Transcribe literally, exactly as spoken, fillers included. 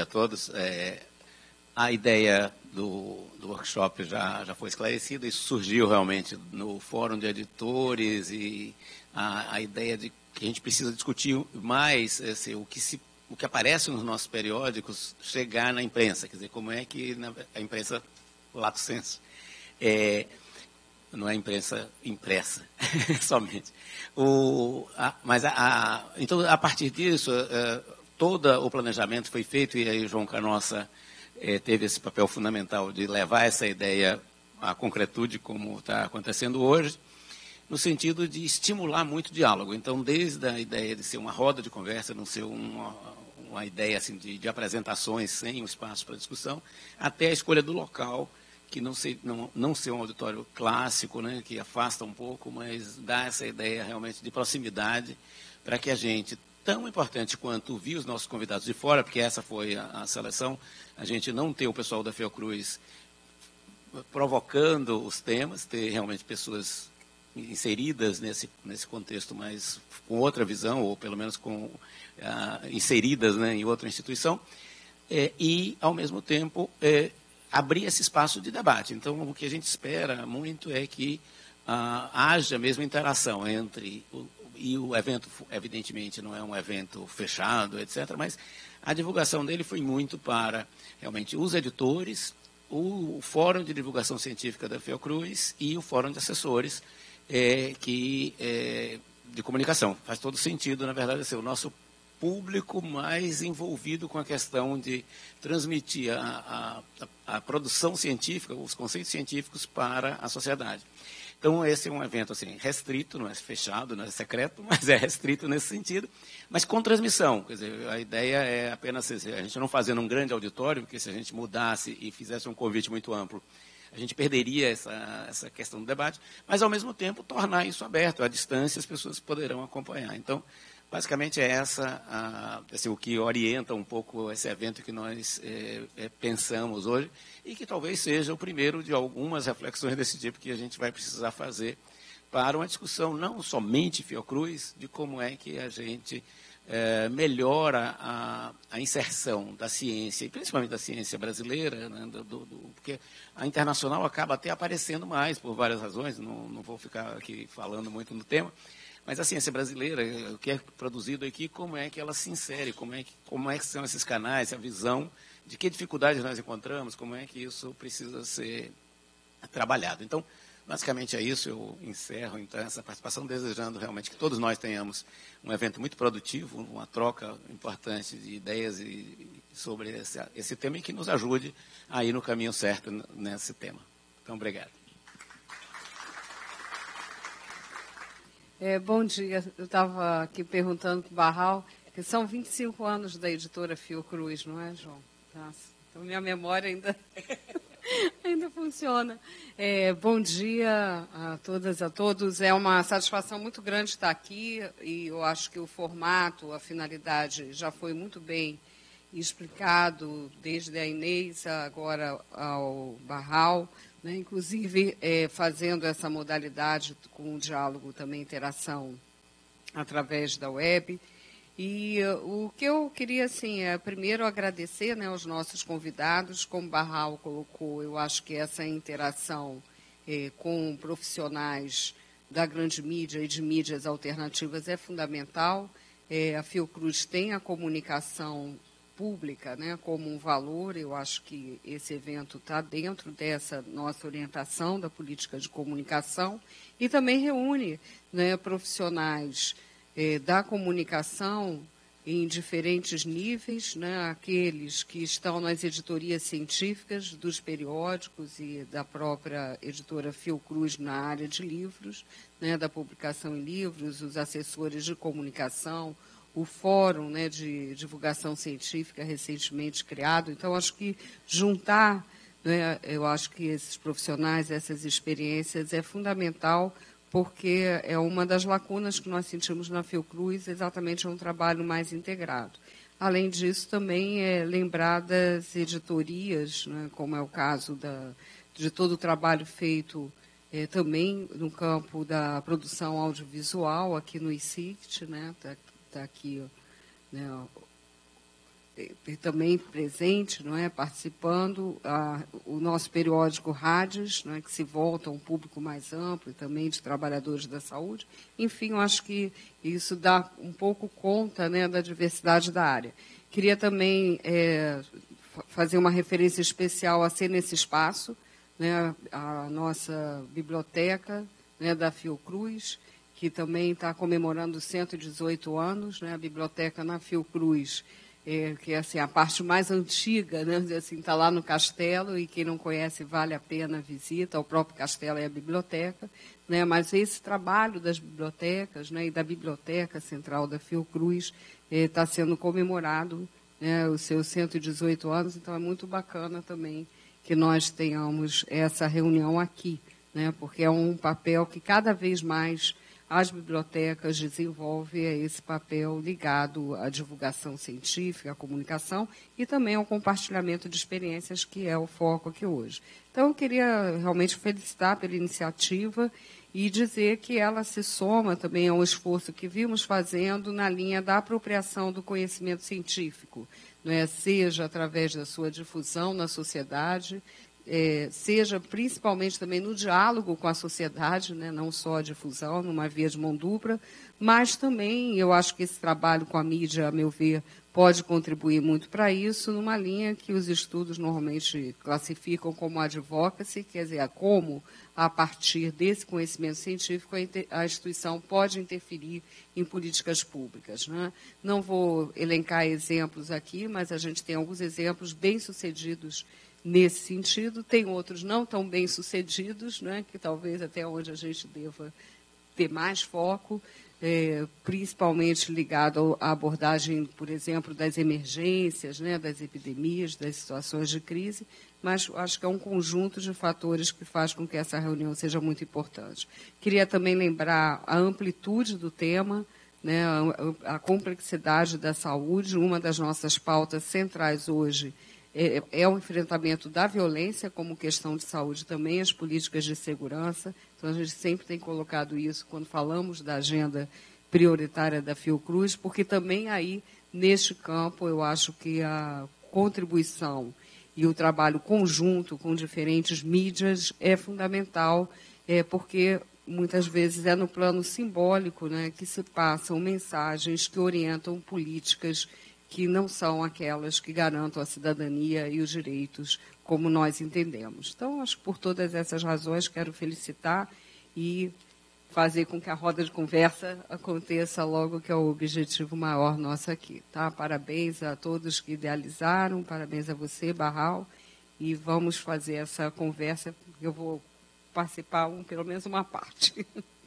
todos. É, a ideia do, do workshop já, já foi esclarecida, isso surgiu realmente no Fórum de Editores e a, a ideia de que a gente precisa discutir mais assim, o, que se, o que aparece nos nossos periódicos chegar na imprensa, quer dizer, como é que na, a imprensa, lato sensu, é, não é imprensa impressa, somente. O, a, mas, a, a, então, a partir disso, é, todo o planejamento foi feito, e aí o João Canossa é, teve esse papel fundamental de levar essa ideia à concretude, como está acontecendo hoje, no sentido de estimular muito o diálogo. Então, desde a ideia de ser uma roda de conversa, não ser uma, uma ideia assim, de, de apresentações sem um espaço para discussão, até a escolha do local, que não ser, não, não ser um auditório clássico, né, que afasta um pouco, mas dá essa ideia realmente de proximidade para que a gente, tão importante quanto vir os nossos convidados de fora, porque essa foi a, a seleção, a gente não ter o pessoal da Fiocruz provocando os temas, ter realmente pessoas inseridas nesse, nesse contexto, mas com outra visão, ou pelo menos com, ah, inseridas, né, em outra instituição, é, e, ao mesmo tempo, é, abrir esse espaço de debate. Então, o que a gente espera muito é que ah, haja mesmo interação entre, o, e o evento, evidentemente, não é um evento fechado, etcétera, mas a divulgação dele foi muito para, realmente, os editores, o, o Fórum de Divulgação Científica da Fiocruz e o Fórum de Assessores é, que, é, de comunicação. Faz todo sentido, na verdade, ser o nosso público mais envolvido com a questão de transmitir a, a, a produção científica, os conceitos científicos para a sociedade. Então, esse é um evento assim, restrito, não é fechado, não é secreto, mas é restrito nesse sentido, mas com transmissão. Quer dizer, a ideia é apenas, a gente não fazendo um grande auditório, porque se a gente mudasse e fizesse um convite muito amplo, a gente perderia essa, essa questão do debate, mas, ao mesmo tempo, tornar isso aberto, à distância, as pessoas poderão acompanhar. Então, basicamente, é essa a, assim, o que orienta um pouco esse evento que nós é, é, pensamos hoje e que talvez seja o primeiro de algumas reflexões desse tipo que a gente vai precisar fazer para uma discussão não somente Fiocruz, de como é que a gente é, melhora a, a inserção da ciência, e principalmente da ciência brasileira, né, do, do, porque a internacional acaba até aparecendo mais por várias razões, não, não vou ficar aqui falando muito no tema, mas a ciência brasileira, o que é produzido aqui, como é que ela se insere, como é que, como é que são esses canais, a visão de que dificuldades nós encontramos, como é que isso precisa ser trabalhado. Então, basicamente é isso, eu encerro então, essa participação, desejando realmente que todos nós tenhamos um evento muito produtivo, uma troca importante de ideias e, sobre esse, esse tema e que nos ajude a ir no caminho certo nesse tema. Então, obrigado. É, bom dia, eu estava aqui perguntando para o Barral, que são vinte e cinco anos da editora Fiocruz, não é, João? Nossa, então minha memória ainda, ainda funciona. É, bom dia a todas e a todos, é uma satisfação muito grande estar aqui e eu acho que o formato, a finalidade já foi muito bem explicado, desde a Inês agora ao Barral, né, inclusive é, fazendo essa modalidade com o diálogo também, interação através da web. E uh, o que eu queria, assim, é primeiro agradecer, né, aos nossos convidados, como o Barral colocou, eu acho que essa interação é, com profissionais da grande mídia e de mídias alternativas é fundamental. É, a Fiocruz tem a comunicação pública, né, como um valor. Eu acho que esse evento está dentro dessa nossa orientação da política de comunicação e também reúne, né, profissionais eh, da comunicação em diferentes níveis, né, aqueles que estão nas editorias científicas dos periódicos e da própria editora Fiocruz na área de livros, né, da publicação em livros, os assessores de comunicação, o Fórum, né, de Divulgação Científica recentemente criado. Então, acho que juntar, né, eu acho que esses profissionais, essas experiências, é fundamental, porque é uma das lacunas que nós sentimos na Fiocruz, exatamente é um trabalho mais integrado. Além disso, também é lembrar das editorias, né, como é o caso da, de todo o trabalho feito é, também no campo da produção audiovisual, aqui no I C I C T, né, tá, está aqui, né, também presente, não é, participando, a, o nosso periódico Rádios, não é, que se volta a um público mais amplo, e também de trabalhadores da saúde. Enfim, eu acho que isso dá um pouco conta, né, da diversidade da área. Queria também é, fazer uma referência especial a Ser Nesse Espaço, né, a nossa biblioteca, né, da Fiocruz, que também está comemorando cento e dezoito anos, né, a biblioteca na Fiocruz, é, que é assim, a parte mais antiga, né, assim, está lá no castelo, e quem não conhece vale a pena a visita, o próprio castelo é a biblioteca, né, mas esse trabalho das bibliotecas, né, e da Biblioteca Central da Fiocruz está é, sendo comemorado, né, os seus cento e dezoito anos, então é muito bacana também que nós tenhamos essa reunião aqui, né, porque é um papel que cada vez mais as bibliotecas desenvolvem esse papel ligado à divulgação científica, à comunicação e também ao compartilhamento de experiências, que é o foco aqui hoje. Então, eu queria realmente felicitar pela iniciativa e dizer que ela se soma também ao esforço que vimos fazendo na linha da apropriação do conhecimento científico, não é? Seja através da sua difusão na sociedade, É, seja principalmente também no diálogo com a sociedade, né, não só a difusão, numa via de mão dupla, mas também eu acho que esse trabalho com a mídia, a meu ver, pode contribuir muito para isso, numa linha que os estudos normalmente classificam como advocacy, quer dizer, como, a partir desse conhecimento científico, a instituição pode interferir em políticas públicas, né? Não vou elencar exemplos aqui, mas a gente tem alguns exemplos bem-sucedidos nesse sentido, tem outros não tão bem-sucedidos, né, que talvez até onde a gente deva ter mais foco, é, principalmente ligado à abordagem, por exemplo, das emergências, né, das epidemias, das situações de crise, mas acho que é um conjunto de fatores que faz com que essa reunião seja muito importante. Queria também lembrar a amplitude do tema, né, a, a complexidade da saúde. Uma das nossas pautas centrais hoje É, é o enfrentamento da violência como questão de saúde também, as políticas de segurança. Então, a gente sempre tem colocado isso quando falamos da agenda prioritária da Fiocruz, porque também aí, neste campo, eu acho que a contribuição e o trabalho conjunto com diferentes mídias é fundamental, é, porque muitas vezes é no plano simbólico, né, que se passam mensagens que orientam políticas que não são aquelas que garantam a cidadania e os direitos como nós entendemos. Então, acho que por todas essas razões quero felicitar e fazer com que a roda de conversa aconteça logo, que é o objetivo maior nosso aqui. Tá? Parabéns a todos que idealizaram, parabéns a você, Barral, e vamos fazer essa conversa, eu vou participar um, pelo menos uma parte.